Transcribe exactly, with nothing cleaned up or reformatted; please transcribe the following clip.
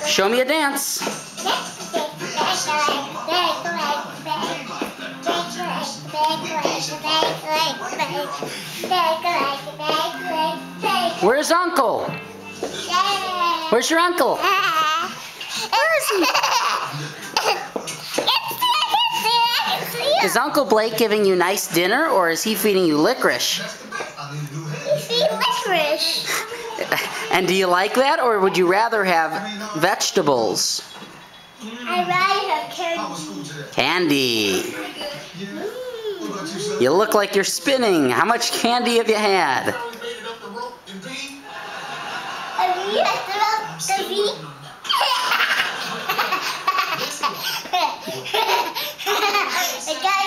Show me a dance. Where's Uncle? Where's your uncle? Where is he? Is Uncle Blake giving you nice dinner, or is he feeding you licorice? He's feeding licorice. And do you like that, or would you rather have vegetables? I'd rather have candy. Candy. You look like you're spinning. How much candy have you had? The guy